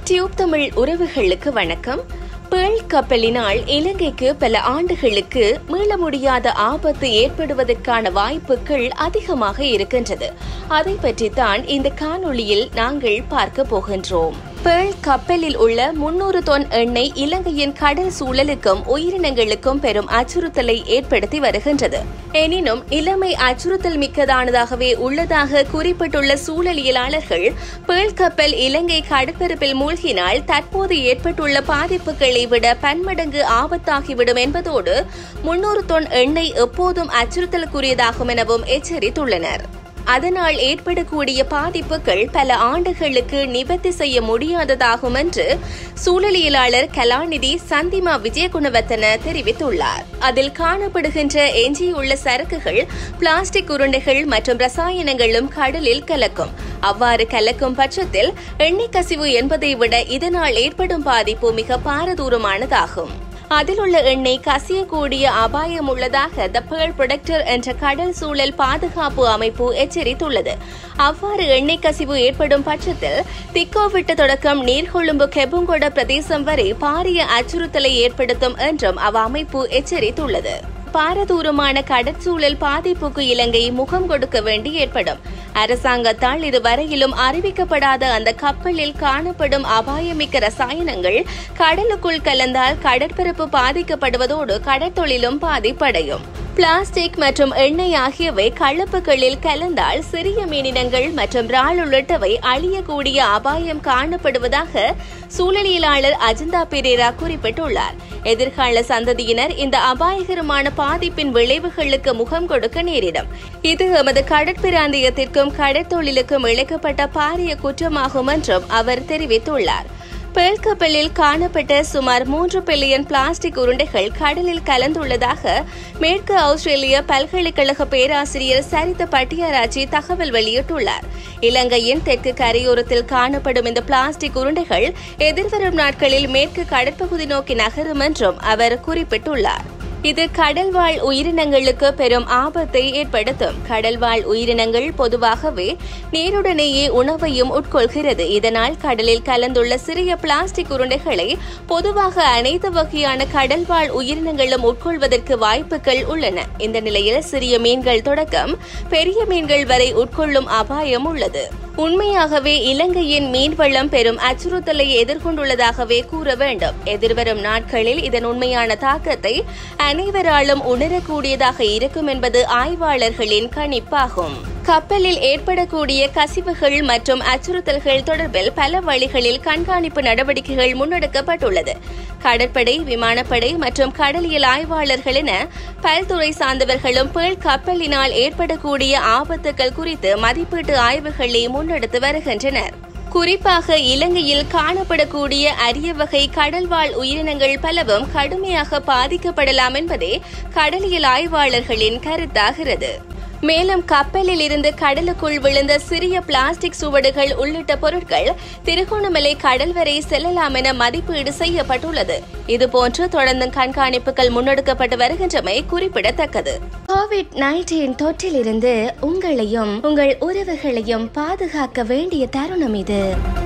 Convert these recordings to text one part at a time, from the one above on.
TubeTamil உறவுகளுக்கு வணக்கம். பேள் கப்பலினால் இலங்கைக்கு பல ஆண்டுகளுக்கு மீள முடியாத ஆபத்து ஏற்படுவதற்கான வாய்ப்புகள் அதிகமாக இருக்கின்றது. அதை பற்றித்தான் இந்த காணொளியில் நாங்கள் பார்க்க போகின்றோம். பேள் கப்பலில் உள்ள 300 தொன் எண்ணெய் இலங்கையின் கடல் சூழலுக்கும் உயிரினங்களுக்கும் பெரும் அச்சுறுத்தலை ஏற்படுத்தி வருகின்றது. எனினும் நிலைமை அச்சுறுத்தல் மிக்கதானதாகவே உள்ளதாக குறிப்பிட்டுள்ள சூழலியலாளர்கள், பேள் கப்பல் இலங்கை கடற்பரப்பில் மூழ்கினால் தற்போது ஏற்பட்டுள்ள பாதிப்புகளை விட பன்மடங்கு ஆபத்தாகிவிடும் என்பதோடு 300 தொன் எண்ணெய் எப்போதும் அச்சுறுத்தலுக்குரியதாகும் எனவும் எச்சரித்துள்ளனர். அதனால் ஏற்படக்கூடிய பாதிப்புகள் பல ஆண்டுகளுக்கு நிவர்த்தி செய்ய முடியாததாகும் என்று சூழலியலாளர் கலாநிதி சந்திமா விஜயகுணவர்த்தன தெரிவித்துள்ளார். அதில் காணப்படுகின்ற எஞ்சியுள்ள சரக்குகள், பிளாஸ்டிக் உருண்டைகள் மற்றும் ரசாயனங்களும் கடலில் கலக்கும். அவ்வாறு கலக்கும் பட்சத்தில் எண்ணெய் கசிவு என்பதை விட இதனால் ஏற்படும் பாதிப்பு மிக பாரதூரமானதாகும். அதில் உள்ள எண்ணெய் கசியக்கூடிய அபாயம் உள்ளதாக த பேள் ப்ரொடக்டர் என்ற கடல் சூழல் பாதுகாப்பு அமைப்பு எச்சரித்துள்ளது. அவ்வாறு எண்ணெய் கசிவு ஏற்படும் பட்சத்தில் திக்கோவிட்ட தொடக்கம் நீர்கொழும்பு கெபுங்கொட பிரதேசம் வரை பாரிய அச்சுறுத்தலை ஏற்படுத்தும் என்றும் அமைப்பு எச்சரித்துள்ளது. பாரதூரமான கடற்சூழல் பாதிப்புக்கு இலங்கை முகம் கொடுக்க வேண்டி ஏற்படும். அரசாங்கத்தால் இதுவரையிலும் அறிவிக்கப்படாத அந்த கப்பலில் காணப்படும் அபாயமிக்க ரசாயனங்கள் கடலுக்குள் கலந்தால் கடற்பரப்பு பாதிக்கப்படுவதோடு கடற்தொழிலும் பாதிப்படையும். பிளாஸ்டிக் மற்றும் எண்ணெய் ஆகியவை கலப்புகளில் கலந்தால் சிறிய மீனினங்கள் மற்றும் இறால் உள்ளிட்டவை அழியக்கூடிய அபாயம் காணப்படுவதாக சூழலியலாளர் அஜந்தா பெரேரா குறிப்பிட்டுள்ளார். எதிர்கால சந்ததியினர் இந்த அபாயகரமான பாதிப்பின் விளைவுகளுக்கு முகம் கொடுக்க நேரிடும். இது எமது கடற்பிராந்தியத்திற்கும் கடற்தொழிலுக்கும் இழைக்கப்பட்ட பாரிய குற்றமாகும் என்றும் அவர் தெரிவித்துள்ளார். பேள் கப்பலில் காணப்பட்ட சுமார் 3 பில்லியன் பிளாஸ்டிக் உருண்டைகள் கடலில் கலந்துள்ளதாக மேற்கு ஆஸ்திரேலிய பல்கலைக்கழக பேராசிரியர் சரித பட்டியாராச்சி தகவல் வெளியிட்டுள்ளார். இலங்கையின் தெற்கு கரையோரத்தில் காணப்படும் இந்த பிளாஸ்டிக் உருண்டைகள் எதிர்வரும் நாட்களில் மேற்கு கடற்பகுதி நோக்கி நகரும் என்றும் அவர் குறிப்பிட்டுள்ளார். இது கடல்வாழ் உயிரினங்களுக்கு பெரும் ஆபத்தை ஏற்படுத்தும். கடல்வாழ் உயிரினங்கள் பொதுவாகவே நீருடனேயே உணவையும் உட்கொள்கிறது. இதனால் கடலில் கலந்துள்ள சிறிய பிளாஸ்டிக் உருண்டைகளை பொதுவாக அனைத்து வகையான கடல்வாழ் உயிரினங்களும் உட்கொள்வதற்கு வாய்ப்புகள் உள்ளன. இந்த நிலையில் சிறிய மீன்கள் தொடக்கம் பெரிய மீன்கள் வரை உட்கொள்ளும் அபாயம் உள்ளது. உண்மையாகவே இலங்கையின் மீன்வளம் பெரும் அச்சுறுத்தலை எதிர்கொண்டுள்ளதாகவே கூற வேண்டும். எதிர்வரும் நாட்களில் இதன் உண்மையான தாக்கத்தை அனைவராலும் உணரக்கூடியதாக இருக்கும் என்பது ஆய்வாளர்களின் கணிப்பாகும். கப்பலில் ஏற்படக்கூடிய கசிவுகள் மற்றும் அச்சுறுத்தல்கள் தொடர்பில் பல வழிகளில் கண்காணிப்பு நடவடிக்கைகள் முன்னெடுக்கப்பட்டுள்ளது. கடற்படை, விமானப்படை மற்றும் கடலியல் ஆய்வாளர்கள் என பல்துறை சார்ந்தவர்களும் பேள் கப்பலினால் ஏற்படக்கூடிய ஆபத்துகள் குறித்து மதிப்பீட்டு ஆய்வுகளை முன்னெடுத்து வருகின்றனர். குறிப்பாக இலங்கையில் காணப்படக்கூடிய அரிய வகை கடல்வாழ் உயிரினங்கள் பலவும் கடுமையாக பாதிக்கப்படலாம் என்பதே கடலியல் ஆய்வாளர்களின் கருத்தாகிறது. மேலும் கப்பலில் இருந்து கடலுக்குள் விழுந்த சிறிய பிளாஸ்டிக் சுவடுகள் உள்ளிட்ட பொருட்கள் திருகோணமலை கடல் வரை செல்லலாம் என மதிப்பீடு செய்யப்பட்டுள்ளது. இதுபோன்று தொடர்ந்து கண்காணிப்புகள் முன்னெடுக்கப்பட்டு வருகின்றமை குறிப்பிடத்தக்கது. COVID-19 தொற்றிலிருந்து உங்களையும் உங்கள் உறவுகளையும் பாதுகாக்க வேண்டிய தருணம் இது.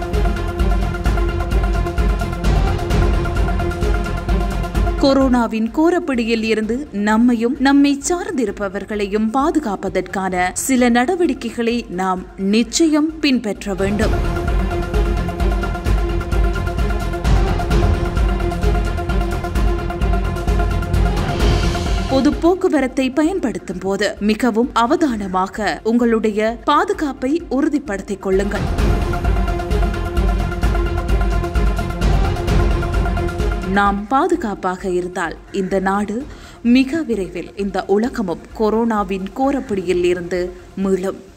கொரோனாவின் கோரப்பிடியில் இருந்து நம்மையும் நம்மை சார்ந்திருப்பவர்களையும் பாதுகாப்பதற்கான சில நடவடிக்கைகளை நாம் நிச்சயம் பின்பற்ற வேண்டும். பொது போக்குவரத்தை பயன்படுத்தும் போது மிகவும் அவதானமாக உங்களுடைய பாதுகாப்பை உறுதிப்படுத்திக் கொள்ளுங்கள். நாம் பாதுகாப்பாக இருந்தால் இந்த நாடு மிக விரைவில் இந்த உலகமும் கொரோனாவின் கோரப்பிடியில் இருந்து மீளும்.